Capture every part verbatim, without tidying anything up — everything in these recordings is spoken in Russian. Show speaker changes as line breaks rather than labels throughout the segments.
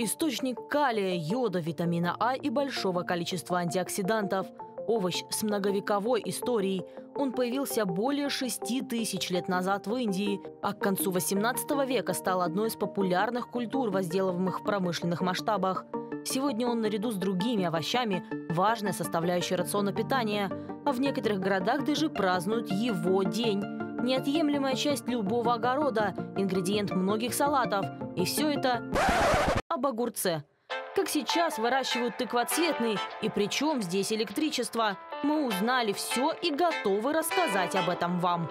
Источник калия, йода, витамина А и большого количества антиоксидантов. Овощ с многовековой историей. Он появился более шести тысяч лет назад в Индии, а к концу восемнадцатого века стал одной из популярных культур, возделываемых в промышленных масштабах. Сегодня он наряду с другими овощами важная составляющая рациона питания, а в некоторых городах даже празднуют его день. Неотъемлемая часть любого огорода, ингредиент многих салатов. И все это об огурце. Как сейчас выращивают тыквоцветный и при чем здесь электричество? Мы узнали все и готовы рассказать об этом вам.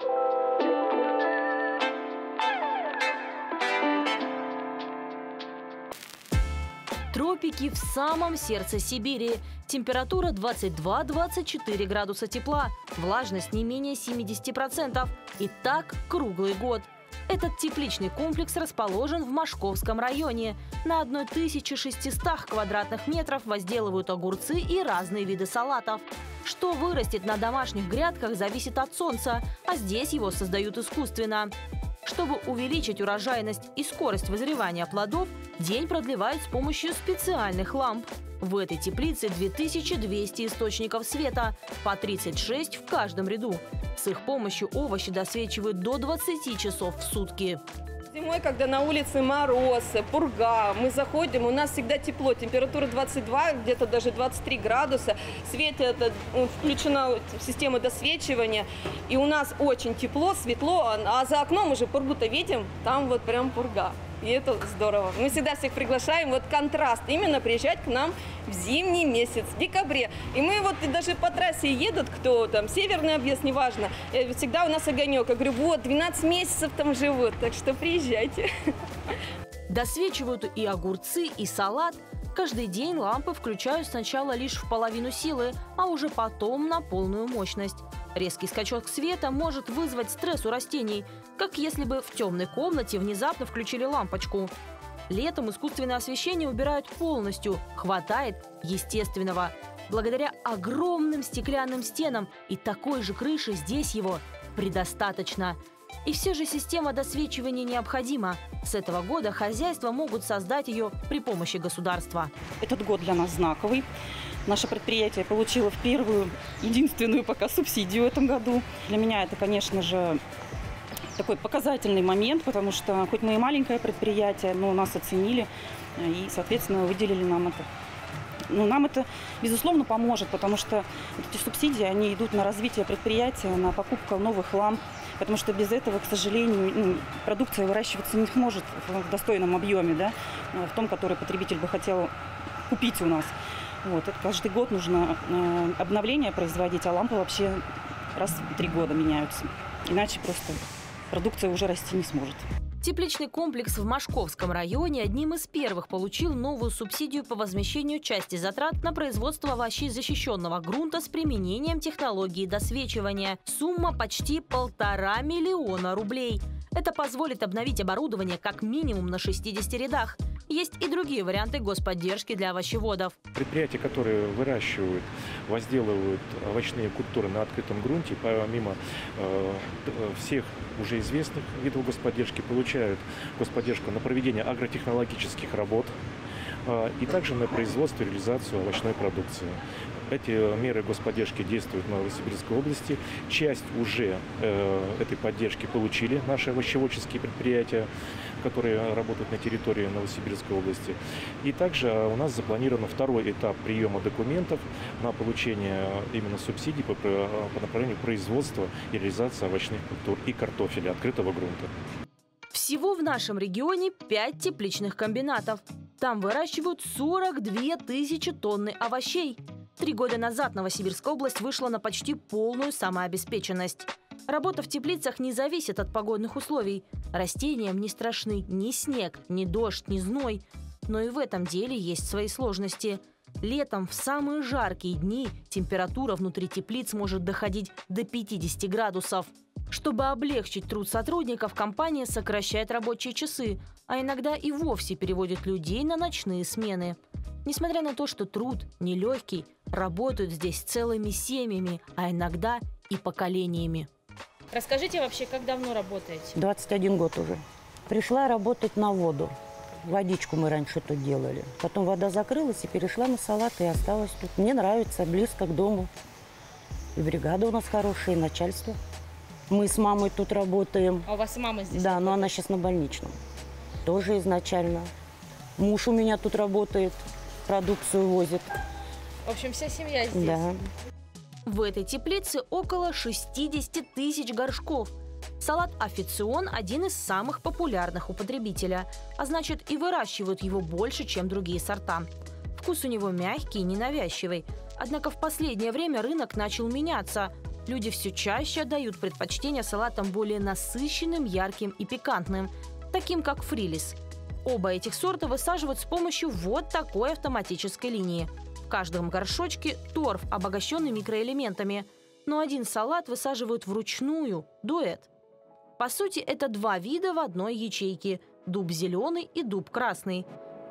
Тропики в самом сердце Сибири. Температура двадцать два — двадцать четыре градуса тепла. Влажность не менее семидесяти процентов. И так круглый год. Этот тепличный комплекс расположен в Мошковском районе. На тысяче шестистах квадратных метров возделывают огурцы и разные виды салатов. Что вырастет на домашних грядках, зависит от солнца, а здесь его создают искусственно. Чтобы увеличить урожайность и скорость вызревания плодов, день продлевают с помощью специальных ламп. В этой теплице две тысячи двести источников света, по тридцать шесть в каждом ряду. С их помощью овощи досвечивают до двадцати часов в сутки.
Зимой, когда на улице мороз, пурга, мы заходим, у нас всегда тепло, температура двадцать два, где-то даже двадцать три градуса, светит, включена система досвечивания, и у нас очень тепло, светло, а за окном уже пургу-то видим, там вот прям пурга. И это здорово. Мы всегда всех приглашаем, вот контраст, именно приезжать к нам в зимний месяц, в декабре. И мы вот даже по трассе едут, кто там, северный объезд, неважно, всегда у нас огонек. Я говорю, вот, двенадцать месяцев там живут, так что приезжайте.
Досвечивают и огурцы, и салат. Каждый день лампы включают сначала лишь в половину силы, а уже потом на полную мощность. Резкий скачок света может вызвать стресс у растений, как если бы в темной комнате внезапно включили лампочку. Летом искусственное освещение убирают полностью, хватает естественного. Благодаря огромным стеклянным стенам и такой же крыше здесь его предостаточно. И все же система досвечивания необходима. С этого года хозяйства могут создать ее при помощи государства.
Этот год для нас знаковый. Наше предприятие получило в первую, единственную пока субсидию в этом году. Для меня это, конечно же, такой показательный момент, потому что хоть мы и маленькое предприятие, но нас оценили и, соответственно, выделили нам это. Ну, нам это, безусловно, поможет, потому что эти субсидии, они идут на развитие предприятия, на покупку новых ламп, потому что без этого, к сожалению, ну, продукция выращиваться не сможет в достойном объеме, да, в том, который потребитель бы хотел купить у нас. Вот, это каждый год нужно э, обновление производить, а лампы вообще раз в три года меняются. Иначе просто продукция уже расти не сможет.
Тепличный комплекс в Мошковском районе одним из первых получил новую субсидию по возмещению части затрат на производство овощей защищенного грунта с применением технологии досвечивания. Сумма почти полтора миллиона рублей. Это позволит обновить оборудование как минимум на шестидесяти рядах. Есть и другие варианты господдержки для овощеводов.
Предприятия, которые выращивают, возделывают овощные культуры на открытом грунте, помимо э, всех уже известных видов господдержки, получают господдержку на проведение агротехнологических работ э, и также на производство и реализацию овощной продукции. Эти меры господдержки действуют в Новосибирской области. Часть уже э, этой поддержки получили наши овощеводческие предприятия, которые работают на территории Новосибирской области. И также у нас запланирован второй этап приема документов на получение именно субсидий по, по направлению производства и реализации овощных культур и картофеля открытого грунта.
Всего в нашем регионе пять тепличных комбинатов. Там выращивают сорок две тысячи тонны овощей. Три года назад Новосибирская область вышла на почти полную самообеспеченность. Работа в теплицах не зависит от погодных условий. Растениям не страшны ни снег, ни дождь, ни зной. Но и в этом деле есть свои сложности. Летом в самые жаркие дни температура внутри теплиц может доходить до пятидесяти градусов. Чтобы облегчить труд сотрудников, компания сокращает рабочие часы, а иногда и вовсе переводит людей на ночные смены. Несмотря на то, что труд нелегкий, работают здесь целыми семьями, а иногда и поколениями.
Расскажите вообще, как давно работаете?
двадцать один год уже. Пришла работать на воду.
Водичку мы раньше тут делали. Потом вода закрылась и перешла на салат, и осталась тут. Мне нравится, близко к дому. И бригада у нас хорошая, и начальство. Мы с мамой тут работаем.
А у вас и мама здесь?
Да, но она сейчас на больничном. Тоже изначально. Муж у меня тут работает, продукцию возит.
В общем, вся семья здесь.
Да.
В этой теплице около шестидесяти тысяч горшков. Салат «Афицион» – один из самых популярных у потребителя, а значит и выращивают его больше, чем другие сорта. Вкус у него мягкий и ненавязчивый. Однако в последнее время рынок начал меняться. Люди все чаще отдают предпочтение салатам более насыщенным, ярким и пикантным, таким как фрилис. Оба этих сорта высаживают с помощью вот такой автоматической линии. В каждом горшочке торф, обогащенный микроэлементами. Но один салат высаживают вручную – дуэт. По сути, это два вида в одной ячейке – дуб зеленый и дуб красный.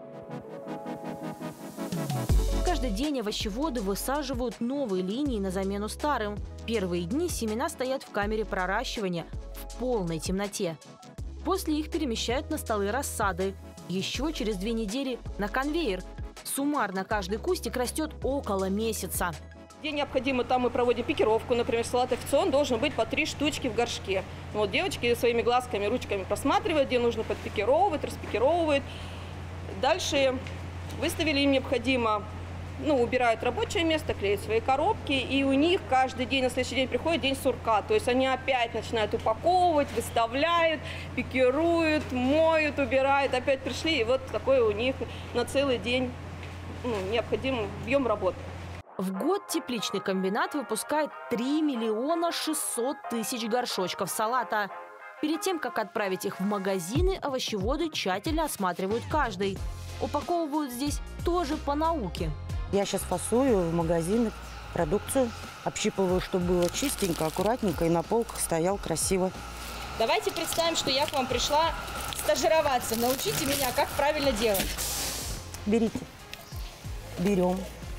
Каждый день овощеводы высаживают новые линии на замену старым. Первые дни семена стоят в камере проращивания в полной темноте. После их перемещают на столы рассады. Еще через две недели на конвейер. Суммарно каждый кустик растет около месяца.
Где необходимо, там мы проводим пикировку. Например, салат «Афицион» должен быть по три штучки в горшке. Вот девочки своими глазками, ручками просматривают, где нужно подпикировывать, распикировывают. Дальше выставили, им необходимо, ну, убирают рабочее место, клеят свои коробки. И у них каждый день, на следующий день приходит день сурка. То есть они опять начинают упаковывать, выставляют, пикируют, моют, убирают. Опять пришли, и вот такой у них на целый день, ну, необходим объем работы.
В год тепличный комбинат выпускает три миллиона шестьсот тысяч горшочков салата. Перед тем, как отправить их в магазины, овощеводы тщательно осматривают каждый. Упаковывают здесь тоже по науке.
Я сейчас фасую в магазины продукцию, общипываю, чтобы было чистенько, аккуратненько и на полках стоял красиво.
Давайте представим, что я к вам пришла стажироваться. Научите меня, как правильно делать.
Берите, берем,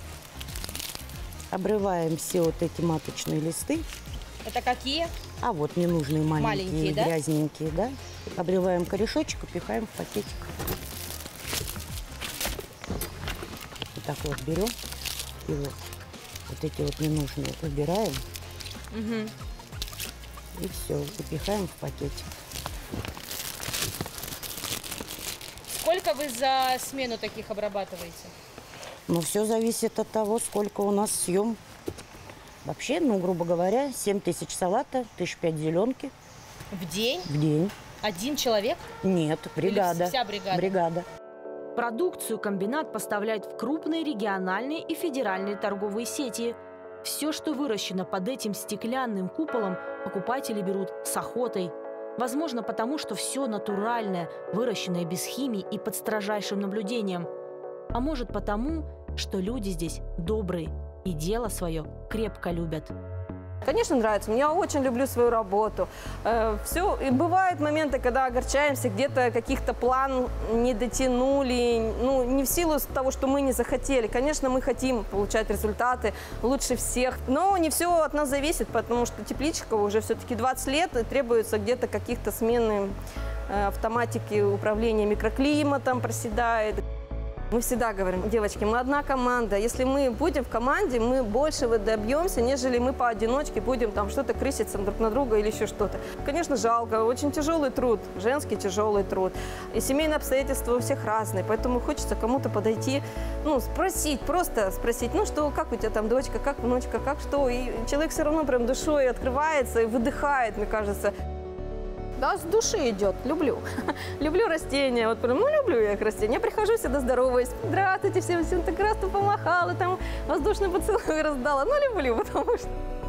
обрываем все вот эти маточные листы.
Это какие?
А вот ненужные маленькие,
Маленькие, да?
грязненькие, да? Обрываем корешочек и пихаем в пакетик. Вот так вот берем и вот, вот эти вот ненужные убираем.
Угу.
И все, и пихаем в пакетик.
Сколько вы за смену таких обрабатываете?
Но все зависит от того, сколько у нас съем. Вообще, ну, грубо говоря, семь тысяч салата, тысяч пять зеленки.
В день?
В день.
Один человек?
Нет, бригада.
Или вся бригада?
Бригада.
Продукцию комбинат поставляет в крупные региональные и федеральные торговые сети. Все, что выращено под этим стеклянным куполом, покупатели берут с охотой. Возможно, потому что все натуральное, выращенное без химии и под строжайшим наблюдением. А может потому, что люди здесь добрые и дело свое крепко любят.
Конечно, нравится. Я очень люблю свою работу. Э, все. И бывают моменты, когда огорчаемся, где-то каких-то план не дотянули. Ну, не в силу того, что мы не захотели. Конечно, мы хотим получать результаты лучше всех. Но не все от нас зависит, потому что тепличка уже все-таки двадцать лет, и требуется где-то каких-то смены э, автоматики управления микроклиматом, проседает. Мы всегда говорим: девочки, мы одна команда. Если мы будем в команде, мы больше добьемся, нежели мы поодиночке будем там что-то крыситься друг на друга или еще что-то. Конечно, жалко. Очень тяжелый труд, женский тяжелый труд. И семейные обстоятельства у всех разные, поэтому хочется кому-то подойти, ну, спросить, просто спросить, ну что, как у тебя там дочка, как внучка, как что. И человек все равно прям душой открывается и выдыхает, мне кажется. Да, с души идет. Люблю. Люблю растения. Вот прям, ну, люблю я их растения. Я прихожу всегда здороваюсь. Здравствуйте всем, всем так раз помахала, там воздушный поцелуй раздала. Ну, люблю, потому что...